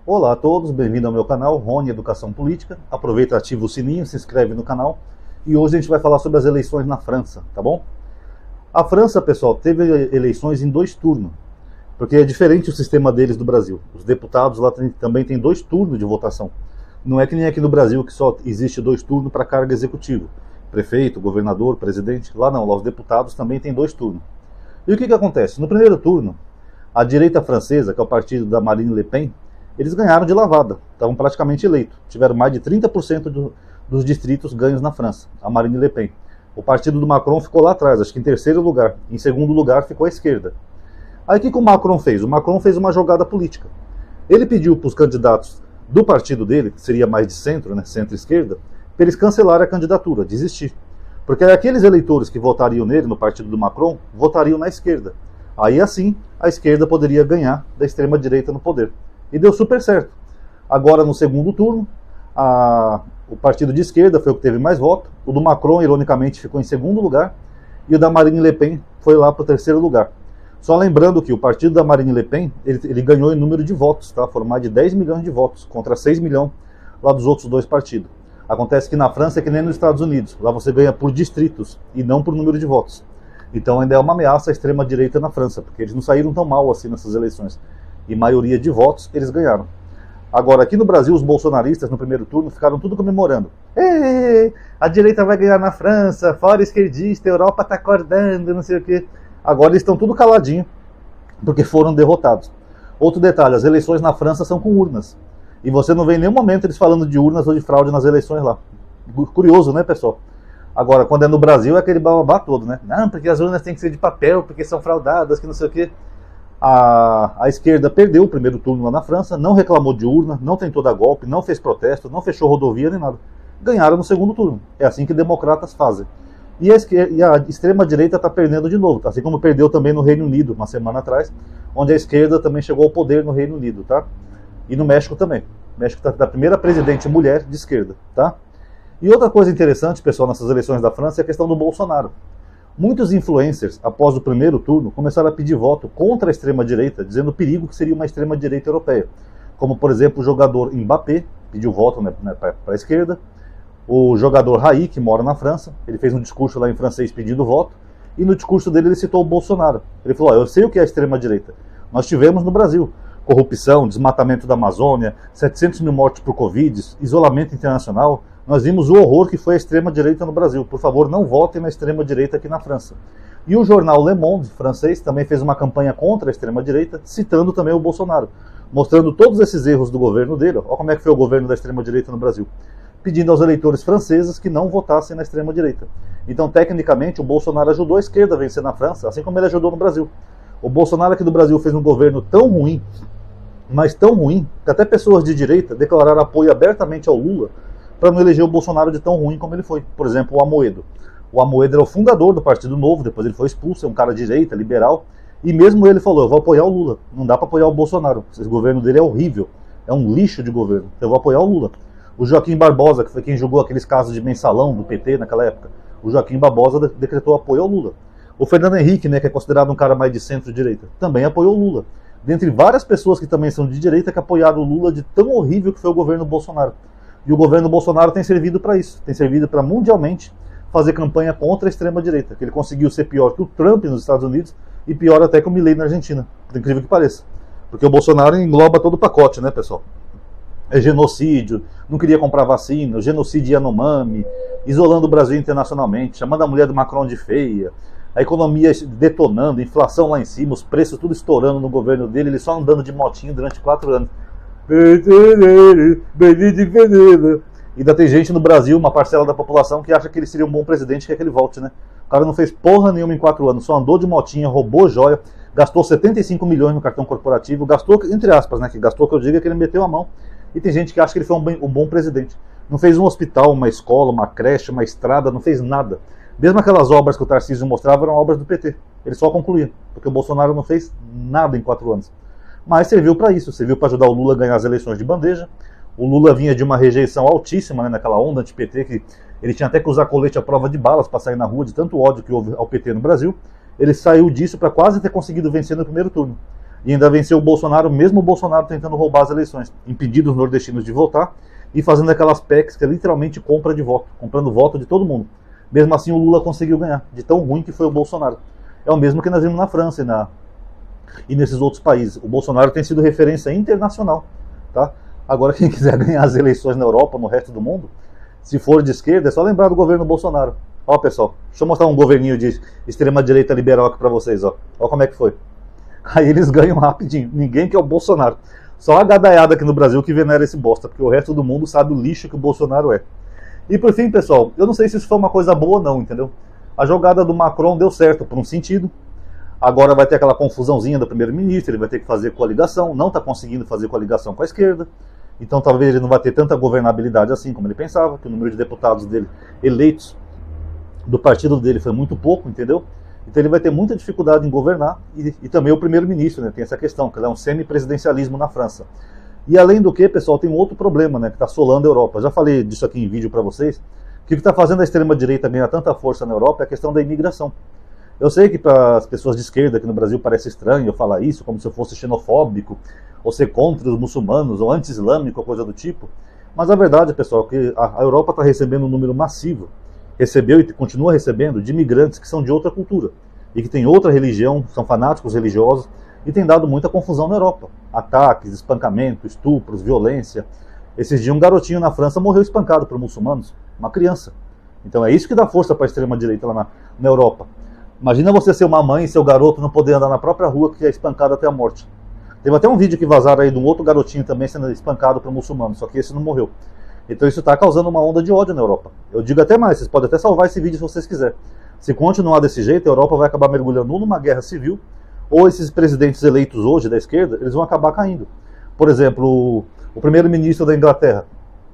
Olá a todos, bem-vindo ao meu canal, Rony Educação Política. Aproveita, ativa o sininho, se inscreve no canal. E hoje a gente vai falar sobre as eleições na França, tá bom? A França, pessoal, teve eleições em 2 turnos, porque é diferente o sistema deles do Brasil. Os deputados lá também têm 2 turnos de votação. Não é que nem aqui no Brasil, que só existe 2 turnos para cargo executivo. Prefeito, governador, presidente. Lá não, lá os deputados também têm 2 turnos. E o que acontece? No primeiro turno, a direita francesa, que é o partido da Marine Le Pen, eles ganharam de lavada, estavam praticamente eleitos. Tiveram mais de 30% dos distritos ganhos na França, a Marine Le Pen. O partido do Macron ficou lá atrás, acho que em terceiro lugar. Em segundo lugar ficou a esquerda. Aí o que o Macron fez? O Macron fez uma jogada política. Ele pediu para os candidatos do partido dele, que seria mais de centro, né, centro-esquerda, para eles cancelarem a candidatura, desistir. Porque aqueles eleitores que votariam nele, no partido do Macron, votariam na esquerda. Aí assim, a esquerda poderia ganhar da extrema-direita no poder. E deu super certo. Agora, no segundo turno, o partido de esquerda foi o que teve mais voto. O do Macron, ironicamente, ficou em segundo lugar. E o da Marine Le Pen foi lá para o terceiro lugar. Só lembrando que o partido da Marine Le Pen, ele ganhou em número de votos, tá? Foram mais de 10 milhões de votos, contra 6 milhões lá dos outros 2 partidos. Acontece que na França é que nem nos Estados Unidos. Lá você ganha por distritos e não por número de votos. Então ainda é uma ameaça à extrema-direita na França, porque eles não saíram tão mal assim nessas eleições. E maioria de votos, eles ganharam. Agora, aqui no Brasil, os bolsonaristas, no primeiro turno, ficaram tudo comemorando. A direita vai ganhar na França, fora esquerdista, a Europa está acordando, não sei o quê. Agora eles estão tudo caladinho, porque foram derrotados. Outro detalhe, as eleições na França são com urnas. E você não vê em nenhum momento eles falando de urnas ou de fraude nas eleições lá. Curioso, né, pessoal? Agora, quando é no Brasil, é aquele bababá todo, né? Não, porque as urnas têm que ser de papel, porque são fraudadas, que não sei o quê. A esquerda perdeu o primeiro turno lá na França, não reclamou de urna, não tentou dar golpe, não fez protesto, não fechou rodovia nem nada. Ganharam no segundo turno. É assim que democratas fazem. E a extrema-direita está perdendo de novo, tá? Assim como perdeu também no Reino Unido, uma semana atrás, onde a esquerda também chegou ao poder no Reino Unido, tá? E no México também. O México está a primeira presidente mulher de esquerda, tá? E outra coisa interessante, pessoal, nessas eleições da França é a questão do Bolsonaro. Muitos influencers, após o primeiro turno, começaram a pedir voto contra a extrema-direita, dizendo o perigo que seria uma extrema-direita europeia. Como, por exemplo, o jogador Mbappé pediu voto, né, para a esquerda. O jogador Raí, que mora na França, ele fez um discurso lá em francês pedindo voto. E no discurso dele ele citou o Bolsonaro. Ele falou, eu sei o que é a extrema-direita. Nós tivemos no Brasil corrupção, desmatamento da Amazônia, 700 mil mortes por Covid, isolamento internacional. Nós vimos o horror que foi a extrema-direita no Brasil. Por favor, não votem na extrema-direita aqui na França. E o jornal Le Monde, francês, também fez uma campanha contra a extrema-direita, citando também o Bolsonaro, mostrando todos esses erros do governo dele. Olha como é que foi o governo da extrema-direita no Brasil. Pedindo aos eleitores franceses que não votassem na extrema-direita. Então, tecnicamente, o Bolsonaro ajudou a esquerda a vencer na França, assim como ele ajudou no Brasil. O Bolsonaro aqui do Brasil fez um governo tão ruim, mas tão ruim, que até pessoas de direita declararam apoio abertamente ao Lula, para não eleger o Bolsonaro de tão ruim como ele foi. Por exemplo, o Amoedo. O Amoedo era o fundador do Partido Novo, depois ele foi expulso, é um cara de direita, liberal, e mesmo ele falou, eu vou apoiar o Lula, não dá para apoiar o Bolsonaro, esse governo dele é horrível, é um lixo de governo, eu vou apoiar o Lula. O Joaquim Barbosa, que foi quem julgou aqueles casos de mensalão do PT naquela época, o Joaquim Barbosa decretou apoio ao Lula. O Fernando Henrique, né, que é considerado um cara mais de centro-direita, também apoiou o Lula. Dentre várias pessoas que também são de direita que apoiaram o Lula de tão horrível que foi o governo Bolsonaro. E o governo Bolsonaro tem servido para isso, tem servido para mundialmente fazer campanha contra a extrema-direita, que ele conseguiu ser pior que o Trump nos Estados Unidos e pior até que o Milei na Argentina, por incrível que pareça. Porque o Bolsonaro engloba todo o pacote, né, pessoal? É genocídio, não queria comprar vacina, genocídio Yanomami, isolando o Brasil internacionalmente, chamando a mulher do Macron de feia, a economia detonando, inflação lá em cima, os preços tudo estourando no governo dele, ele só andando de motinho durante 4 anos. Ainda tem gente no Brasil, uma parcela da população, que acha que ele seria um bom presidente, quer que ele volte, né? O cara não fez porra nenhuma em 4 anos, só andou de motinha, roubou joia, gastou 75 milhões no cartão corporativo, gastou, entre aspas, né? Que gastou, que eu digo, é que ele meteu a mão. E tem gente que acha que ele foi um bom presidente. Não fez um hospital, uma escola, uma creche, uma estrada, não fez nada. Mesmo aquelas obras que o Tarcísio mostrava eram obras do PT. Ele só concluía, porque o Bolsonaro não fez nada em 4 anos. Mas serviu para isso, serviu para ajudar o Lula a ganhar as eleições de bandeja. O Lula vinha de uma rejeição altíssima, né, naquela onda anti-PT, que ele tinha até que usar colete à prova de balas para sair na rua, de tanto ódio que houve ao PT no Brasil. Ele saiu disso para quase ter conseguido vencer no primeiro turno. E ainda venceu o Bolsonaro, mesmo o Bolsonaro tentando roubar as eleições, impedindo os nordestinos de votar e fazendo aquelas PECs que é literalmente compra de voto, comprando voto de todo mundo. Mesmo assim o Lula conseguiu ganhar, de tão ruim que foi o Bolsonaro. É o mesmo que nós vimos na França e nesses outros países. O Bolsonaro tem sido referência internacional, tá? Agora quem quiser ganhar as eleições na Europa, no resto do mundo, se for de esquerda, é só lembrar do governo Bolsonaro. Ó pessoal, deixa eu mostrar um governinho de extrema-direita liberal aqui pra vocês, ó. Ó como é que foi. Aí eles ganham rapidinho. Ninguém quer o Bolsonaro. Só a gadaiada aqui no Brasil que venera esse bosta, porque o resto do mundo sabe o lixo que o Bolsonaro é. E por fim, pessoal, eu não sei se isso foi uma coisa boa ou não, entendeu? A jogada do Macron deu certo por um sentido. Agora vai ter aquela confusãozinha do primeiro-ministro, ele vai ter que fazer coligação, não está conseguindo fazer coligação com a esquerda. Então talvez ele não vai ter tanta governabilidade assim como ele pensava, que o número de deputados dele eleitos do partido dele foi muito pouco, entendeu? Então ele vai ter muita dificuldade em governar, e também o primeiro-ministro, né, tem essa questão, que é um semipresidencialismo na França. E além do que, pessoal, tem um outro problema, né, que está assolando a Europa. Já falei disso aqui em vídeo para vocês, que o que está fazendo a extrema-direita ganhar tanta força na Europa é a questão da imigração. Eu sei que para as pessoas de esquerda aqui no Brasil parece estranho eu falar isso, como se eu fosse xenofóbico, ou ser contra os muçulmanos, ou anti-islâmico, ou coisa do tipo, mas a verdade, pessoal, é que a Europa está recebendo um número massivo, recebeu e continua recebendo, de imigrantes que são de outra cultura e que têm outra religião, são fanáticos religiosos, e tem dado muita confusão na Europa. Ataques, espancamento, estupros, violência. Esses dias um garotinho na França morreu espancado por muçulmanos, uma criança. Então é isso que dá força para a extrema-direita lá na Europa. Imagina você ser uma mãe e seu garoto não poder andar na própria rua, que é espancado até a morte. Teve até um vídeo que vazaram aí de um outro garotinho também sendo espancado por muçulmano, só que esse não morreu. Então isso está causando uma onda de ódio na Europa. Eu digo até mais, vocês podem até salvar esse vídeo se vocês quiserem. Se continuar desse jeito, a Europa vai acabar mergulhando numa guerra civil, ou esses presidentes eleitos hoje da esquerda, eles vão acabar caindo. Por exemplo, o primeiro-ministro da Inglaterra,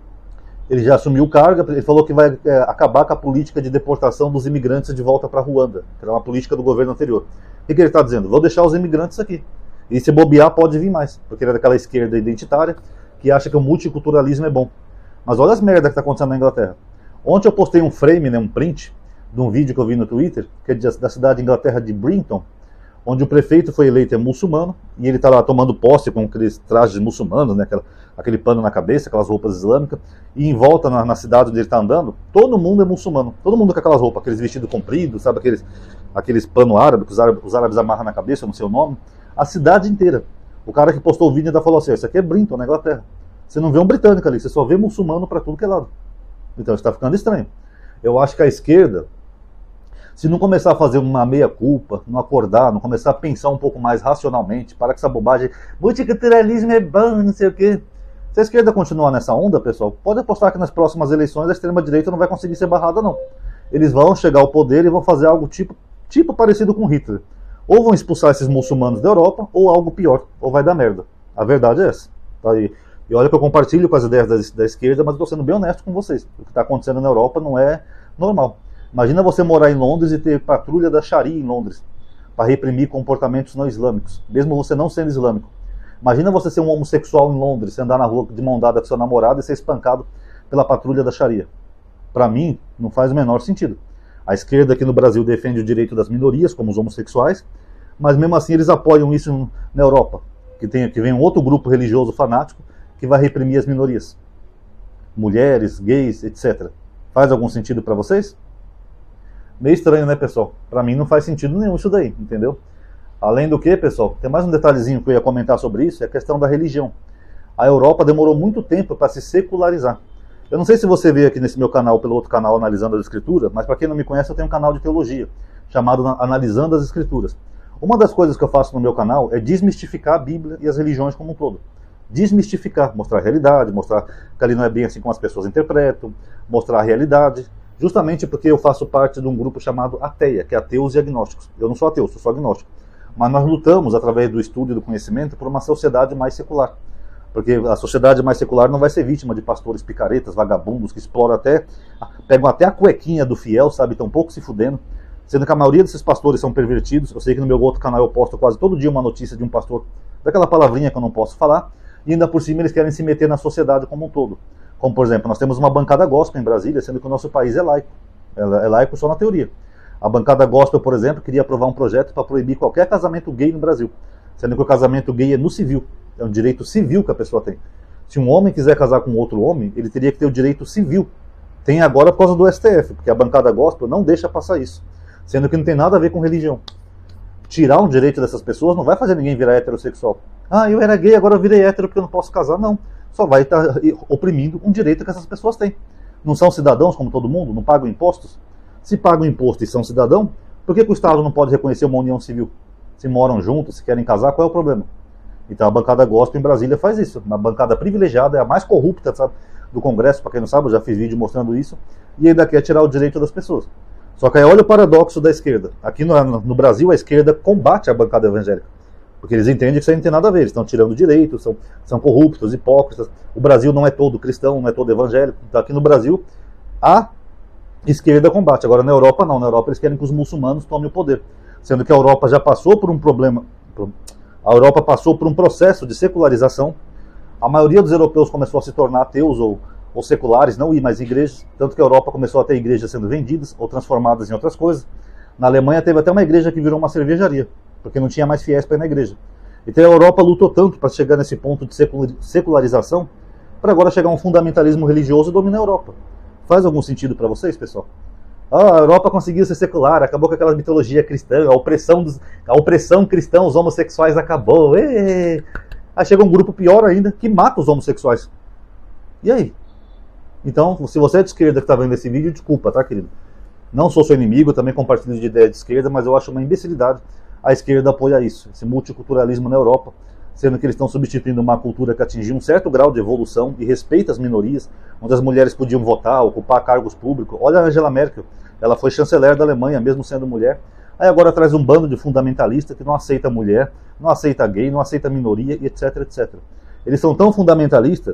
ele já assumiu o cargo, ele falou que vai acabar com a política de deportação dos imigrantes de volta para Ruanda, que era uma política do governo anterior. O que ele está dizendo? Vou deixar os imigrantes aqui. E se bobear, pode vir mais, porque ele é daquela esquerda identitária que acha que o multiculturalismo é bom. Mas olha as merdas que está acontecendo na Inglaterra. Ontem eu postei um frame, né, um print, de um vídeo que eu vi no Twitter, que é da cidade de Inglaterra de Brinton, onde o prefeito foi eleito é muçulmano, e ele está lá tomando posse com aqueles trajes muçulmanos, né, aquele pano na cabeça, aquelas roupas islâmicas, e em volta na cidade onde ele está andando, todo mundo é muçulmano, todo mundo com aquelas roupas, aqueles vestidos compridos, sabe, aqueles pano árabe que os árabes amarram na cabeça, eu não sei o nome, a cidade inteira. O cara que postou o vídeo ainda falou assim, isso aqui é Brinton, na Inglaterra. Você não vê um britânico ali, você só vê muçulmano para tudo que é lado. Então está ficando estranho. Eu acho que a esquerda, se não começar a fazer uma meia-culpa, não acordar, não começar a pensar um pouco mais racionalmente, parar com essa bobagem, multiculturalismo é bom, não sei o quê. Se a esquerda continuar nessa onda, pessoal, pode apostar que nas próximas eleições a extrema-direita não vai conseguir ser barrada, não. Eles vão chegar ao poder e vão fazer algo tipo parecido com Hitler. Ou vão expulsar esses muçulmanos da Europa, ou algo pior, ou vai dar merda. A verdade é essa. Tá aí. E olha que eu compartilho com as ideias da esquerda, mas eu estou sendo bem honesto com vocês. O que está acontecendo na Europa não é normal. Imagina você morar em Londres e ter patrulha da Sharia em Londres, para reprimir comportamentos não islâmicos, mesmo você não sendo islâmico. Imagina você ser um homossexual em Londres, você andar na rua de mão dada com seu namorado e ser espancado pela patrulha da Sharia. Para mim, não faz o menor sentido. A esquerda aqui no Brasil defende o direito das minorias, como os homossexuais, mas mesmo assim eles apoiam isso na Europa, que vem um outro grupo religioso fanático que vai reprimir as minorias. Mulheres, gays, etc. Faz algum sentido para vocês? Meio estranho, né, pessoal? Para mim não faz sentido nenhum isso daí, entendeu? Além do que, pessoal, tem mais um detalhezinho que eu ia comentar sobre isso, é a questão da religião. A Europa demorou muito tempo para se secularizar. Eu não sei se você veio aqui nesse meu canal, pelo outro canal, Analisando as Escrituras, mas para quem não me conhece, eu tenho um canal de teologia, chamado Analisando as Escrituras. Uma das coisas que eu faço no meu canal é desmistificar a Bíblia e as religiões como um todo. Desmistificar, mostrar a realidade, mostrar que ali não é bem assim como as pessoas interpretam, mostrar a realidade, justamente porque eu faço parte de um grupo chamado Ateia, que é ateus e agnósticos. Eu não sou ateu, sou só agnóstico. Mas nós lutamos, através do estudo e do conhecimento, por uma sociedade mais secular. Porque a sociedade mais secular não vai ser vítima de pastores picaretas, vagabundos, que exploram pegam até a cuequinha do fiel, sabe, tão pouco se fudendo. Sendo que a maioria desses pastores são pervertidos. Eu sei que no meu outro canal eu posto quase todo dia uma notícia de um pastor, daquela palavrinha que eu não posso falar, e ainda por cima eles querem se meter na sociedade como um todo. Como, por exemplo, nós temos uma bancada gospel em Brasília, sendo que o nosso país é laico. É laico só na teoria. A bancada gospel, por exemplo, queria aprovar um projeto para proibir qualquer casamento gay no Brasil. sendo que o casamento gay é no civil, é um direito civil que a pessoa tem. Se um homem quiser casar com outro homem, ele teria que ter o direito civil. Tem agora por causa do STF, porque a bancada gospel não deixa passar isso, sendo que não tem nada a ver com religião. Tirar um direito dessas pessoas não vai fazer ninguém virar heterossexual. Ah, eu era gay, agora eu virei hétero porque eu não posso casar. Não, só vai estar oprimindo um direito que essas pessoas têm. Não são cidadãos como todo mundo? Não pagam impostos? Se pagam imposto e são cidadão, por que o Estado não pode reconhecer uma união civil? Se moram juntos, se querem casar, qual é o problema? Então a bancada gospel em Brasília faz isso. Uma bancada privilegiada, é a mais corrupta, sabe, do Congresso, para quem não sabe, eu já fiz vídeo mostrando isso, e ainda quer tirar o direito das pessoas. Só que aí olha o paradoxo da esquerda. Aqui no Brasil a esquerda combate a bancada evangélica, porque eles entendem que isso aí não tem nada a ver, eles estão tirando direitos, são corruptos, hipócritas. O Brasil não é todo cristão, não é todo evangélico. Então aqui no Brasil a esquerda combate. Agora na Europa não, na Europa eles querem que os muçulmanos tomem o poder, sendo que a Europa já passou por um problema, a Europa passou por um processo de secularização. A maioria dos europeus começou a se tornar ateus ou seculares, não ir mais em igrejas, tanto que a Europa começou a ter igrejas sendo vendidas ou transformadas em outras coisas. Na Alemanha teve até uma igreja que virou uma cervejaria, porque não tinha mais fiéis para ir na igreja. Então a Europa lutou tanto para chegar nesse ponto de secularização, para agora chegar a um fundamentalismo religioso e dominar a Europa. Faz algum sentido para vocês, pessoal? A Europa conseguiu ser secular, acabou com aquela mitologia cristã, a opressão cristã, os homossexuais acabou. Aí chega um grupo pior ainda, que mata os homossexuais. E aí? Então, se você é de esquerda que está vendo esse vídeo, desculpa, tá, querido? Não sou seu inimigo, também compartilho de ideia de esquerda, mas eu acho uma imbecilidade a esquerda apoiar isso, esse multiculturalismo na Europa, sendo que eles estão substituindo uma cultura que atingiu um certo grau de evolução e respeita as minorias, onde as mulheres podiam votar, ocupar cargos públicos. Olha a Angela Merkel, ela foi chanceler da Alemanha, mesmo sendo mulher. Aí agora traz um bando de fundamentalista que não aceita mulher, não aceita gay, não aceita minoria, etc, etc. Eles são tão fundamentalistas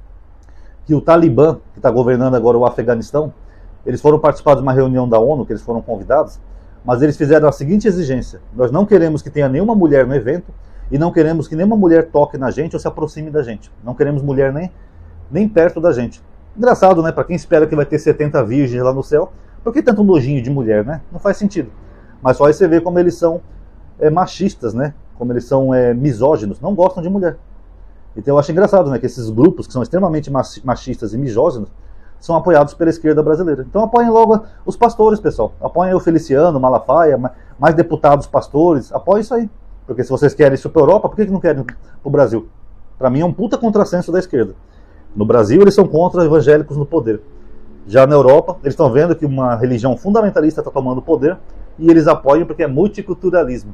que o Talibã, que está governando agora o Afeganistão, eles foram participar de uma reunião da ONU, que eles foram convidados, mas eles fizeram a seguinte exigência: nós não queremos que tenha nenhuma mulher no evento e não queremos que nenhuma mulher toque na gente ou se aproxime da gente. Não queremos mulher nem perto da gente. Engraçado, né? Para quem espera que vai ter 70 virgens lá no céu, por que tanto nojinho de mulher, né? Não faz sentido. Mas só aí você vê como eles são machistas, né? Como eles são misóginos, não gostam de mulher. Então eu acho engraçado, né, que esses grupos que são extremamente machistas e misóginos são apoiados pela esquerda brasileira. Então apoiem logo os pastores, pessoal. Apoiem o Feliciano, o Malafaia, mais deputados pastores. Apoiem isso aí. Porque se vocês querem isso para a Europa, por que não querem para o Brasil? Para mim é um puta contrassenso da esquerda. No Brasil eles são contra evangélicos no poder. Já na Europa, eles estão vendo que uma religião fundamentalista está tomando o poder e eles apoiam porque é multiculturalismo.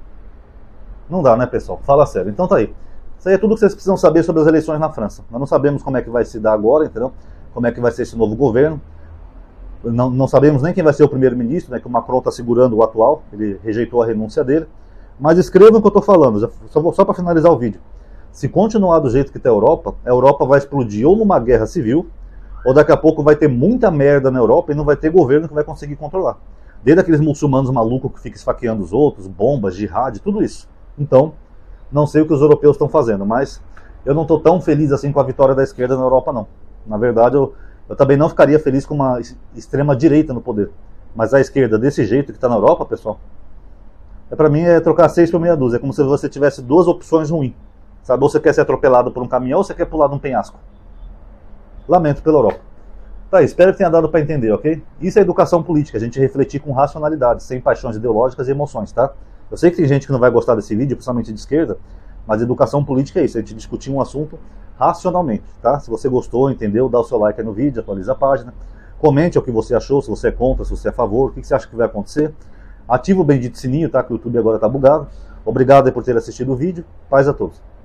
Não dá, né, pessoal? Fala sério. Então tá aí. Isso aí é tudo que vocês precisam saber sobre as eleições na França. Nós não sabemos como é que vai se dar agora, entendeu? Como é que vai ser esse novo governo. Não sabemos nem quem vai ser o primeiro-ministro, né, que o Macron está segurando o atual. Ele rejeitou a renúncia dele. Mas escrevam o que eu estou falando, só para finalizar o vídeo. Se continuar do jeito que está a Europa vai explodir ou numa guerra civil, ou daqui a pouco vai ter muita merda na Europa e não vai ter governo que vai conseguir controlar. Desde aqueles muçulmanos malucos que ficam esfaqueando os outros, bombas, jihad, tudo isso. Então, não sei o que os europeus estão fazendo, mas eu não estou tão feliz assim com a vitória da esquerda na Europa, não. Na verdade, eu também não ficaria feliz com uma extrema-direita no poder. Mas a esquerda, desse jeito que está na Europa, pessoal, para mim é trocar 6 por meia dúzia. É como se você tivesse duas opções ruins. Sabe, ou você quer ser atropelado por um caminhão ou você quer pular de um penhasco. Lamento pela Europa. Tá aí, espero que tenha dado para entender, ok? Isso é educação política, a gente refletir com racionalidade, sem paixões ideológicas e emoções, tá? Eu sei que tem gente que não vai gostar desse vídeo, principalmente de esquerda, mas educação política é isso, a gente discutir um assunto racionalmente, tá? Se você gostou, entendeu, dá o seu like aí no vídeo, atualiza a página, comente o que você achou, se você é contra, se você é a favor, o que você acha que vai acontecer. Ativa o bendito sininho, tá? Que o YouTube agora tá bugado. Obrigado aí por ter assistido o vídeo. Paz a todos.